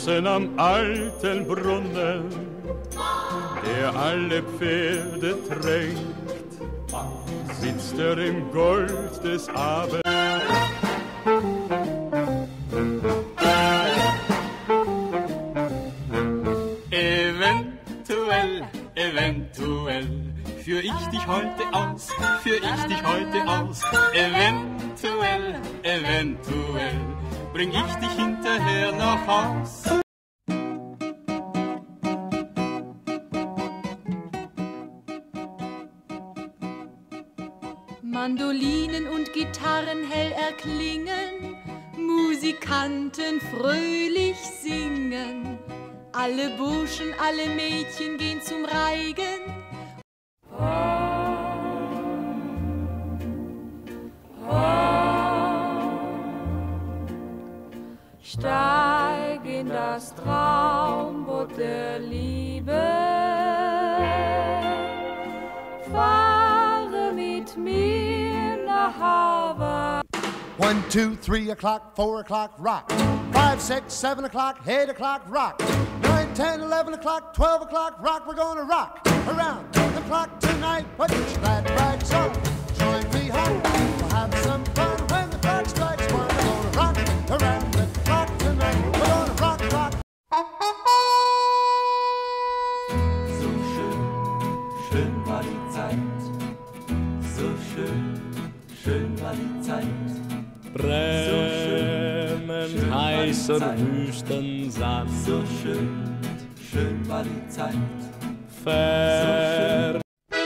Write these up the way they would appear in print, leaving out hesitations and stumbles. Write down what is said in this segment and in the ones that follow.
draußen am alten Brunnen, der alle Pferde tränkt, sitzt er im Gold des Abends. Eventuell, eventuell führ ich dich heute aus, führ ich dich heute aus. Eventuell, eventuell bring ich dich hinterher nach Haus. Mandolinen und Gitarren hell erklingen, Musikanten fröhlich singen. Alle Burschen, alle Mädchen gehen zum Reigen. Steig in das Traumboot der Liebe, fahre mit mir nach Hawaii. 1, 2, 3 o'clock, 4 o'clock, rock. 5, 6, 7 o'clock, 8 o'clock, rock. 9, 10, 11 o'clock, 12 o'clock, rock. We're gonna rock around the clock tonight. Put your glad rags on, join me home. We'll have some fun when the clock strikes 1. We're gonna rock around the clock tonight. We're gonna rock, rock. So schön, schön war die Zeit. So schön, schön war die Zeit. Brennend heißer Wüstensand. So schön, schön war die Zeit. Fern.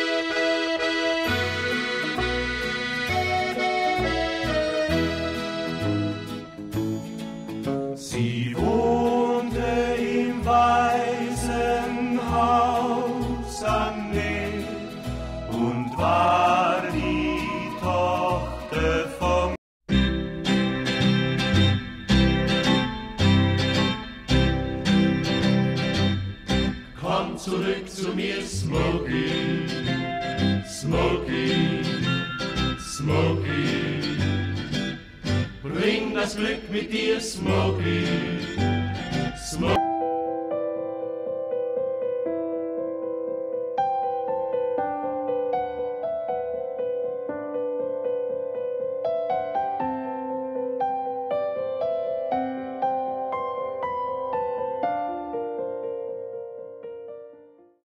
Sie wohnte im weißen Haus am Meer und war die Tochter vom Komm zurück zu mir, Smokey, Smokey, Smokey. Bring das Glück mit dir, Smokey.